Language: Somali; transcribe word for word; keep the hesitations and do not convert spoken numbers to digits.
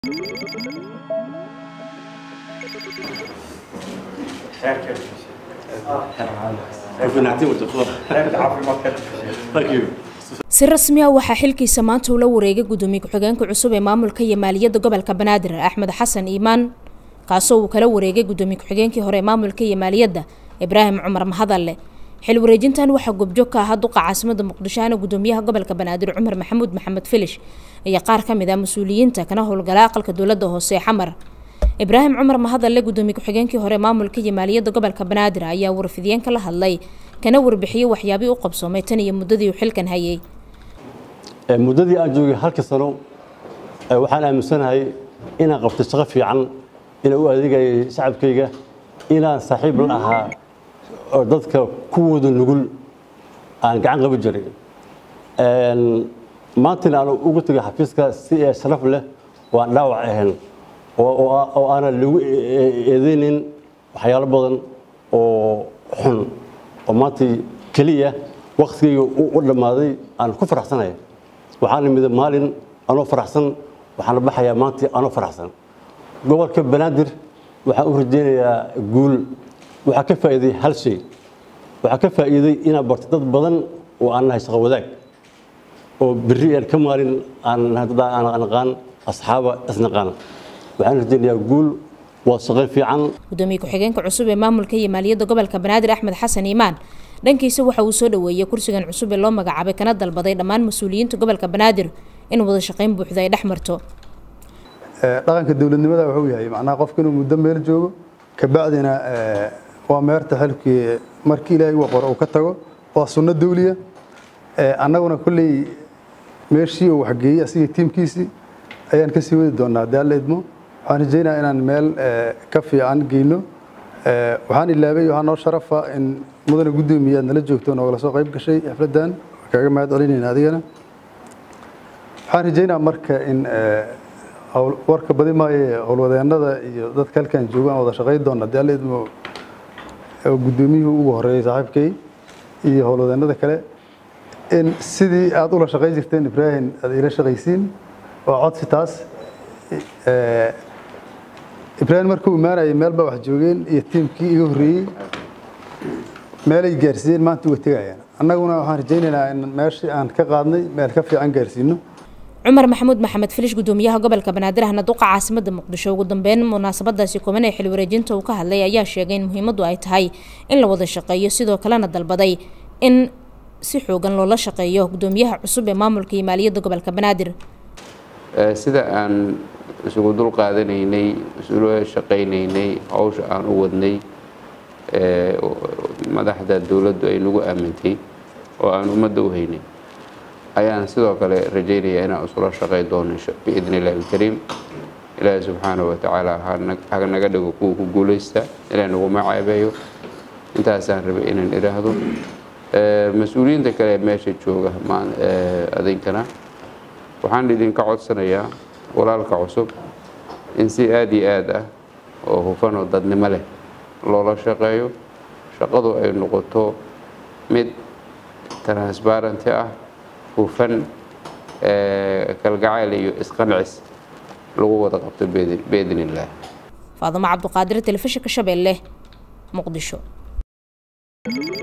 si rasmi ah waxaa xilkiisa maanta ula wareegay gudoomiye ku-xigeenka cusub ee maamulka iyo maaliyadda gobolka Banaadir Axmed Xasan Iimaan kaasoo uu kala wareegay gudoomiye ku-xigeenkii hore ee maamulka iyo maaliyadda Ibraahim Cumar Mahadalle. xil wareejintan waxaa goobjoog ka ah duqa caasimadda Muqdisho ana gudoomiyaha gobolka Banaadir Cumar Maxamuud Maxamed Filish iyo qaar ka mid ah mas'uuliyiinta kana howlgala aqalka dowladda hoose Xamar. Ibraahim Cumar Mahadalle gudoomiye ku-xigeenkii hore maamulka iyo maaliyadda gobolka Banaadir ayaa warfidiyeen kala hadlay kana warbixiyay waxyaabii u qabsoomay tan iyo muddadii uu xilkan hayay. muddadii aan joogay halka sano waxaan aaminsanahay inaan qabtay shaqo fiican inaan u adeegayay shacabkayga inaan saaxiib la ahaa oo dadka kuwooda nugul aan gacan qabi jiray maantana aan ugu tagay xafiiska si sharaf leh waan dhaawac ahayn oo aanan lagu eedeynin waxyaalo badan oo xun oo maanta keliya waqtigayga u dhammaaday aan ku faraxsanahay waxaan imid maalin anoo faraxsan waxaan baxayaa maanta anoo faraxsan gobolka Banaadir waxaan u rajeynayaa guul waxaa ka faa'iiday hal shay waxaa ka faa'iiday inaan barto dad badan oo aan nahay shaqo wadaag oo berri aan ka maalin aan aan aqaan asxaaba isnaqaan waxaan rajeynayaa guul waa shaqo fiican. gudoomiye ku-xigeenka cusub ee maamulka iyo maaliyadda gobolka Banaadir Axmed Xasan Iimaan dhankiisa waxa uu soo dhaweeyay kursigan cusub ee loo magacaabay kana dalbaday dhammaan mas'uuliyiinta gobolka Banaadir in wada shaqeyn buuxda ay dhaxmarto. dhaqanka dawladnimada wuxuu yahay macnaha qofka inuu muddo meel joogo ka bacdina waa meerta xilkii markii Ilaahay uu qoro uu ka tago waa sunno dawliya annaguna kulli meeshii uu wax geeyay asiga tiimkiisii ayaan ka sii wadi doonaa daaladmo waxaan rajeynayaa inaan meel ka fiican geyno waxaan ilaabay waxaan noo sharafa in mudane gudoomiyaad nala joogto oo la soo qayb gashay xafladan kaga mahad celinayna adigana waxaan rajeynayaa marka in warka badi maaye howlwadeenada iyo dadka halkan joogaan wada shaqeyn doona daaladmo gudoomiyuhu ugu horeeyay saaxiibkay iyo howlwadeenada kale in sidii aad ula shaqeyn jirteen Ibraahim aad ila shaqeysiin oo codsi taas Ibraahim markuu imaanayay meel baa wax joogeen iyo tiimkii iga horeeyay meel ay gaarsiin maanta uga tagayaan annaguna waxaan rajeynaynaa in meeshii aan ka qaadnay meel ka fiican gaarsiino. Cumar Maxamuud Maxamed Filish gudoomiyaha gobolka Banaadir ahna duqa caasimadda Muqdisho ugu dambeyn munaasabadaasi kumanay xil wareejinta uu ka hadlay ayaa sheegay in muhiimadu ay tahay in la wada shaqeeyo sidoo kalena dalbaday in si xoogan loola shaqeeyo gudoomiyaha cusub ee maamulka iyo maaliyadda gobolka Banaadir. sida aan isugu dul qaadanaynay isugu shaqaynaynay hawsha aan u wadnay ee madaxda dawladdu ay nagu aamintay oo aan ummadda u haynay ayaan sidoo kale rajeynayaa inaan isula shaqeyn doono biidni Ilaahi Kariim Ilaahi subhanahu wa ta'ala ha naga dhigo kuwa ku guuleysta Ilaahi nagu macaabeeyo intaas aan rabay inaan iraahdo ee mas'uuliyiinta kale meesha jooga maan adinkana waxaan idinka codsanayaa walaalka cusub in si aad iyo aad ah oo hufan oo dadnimo leh loola shaqeeyo shaqadu ay noqoto mid transparent ah hufan ee kalgacayl iyo isqancis lagu wada qabto beedinillah. Faaduma Cabduqaadir, Telefishinka Shabeelle, Muqdisho.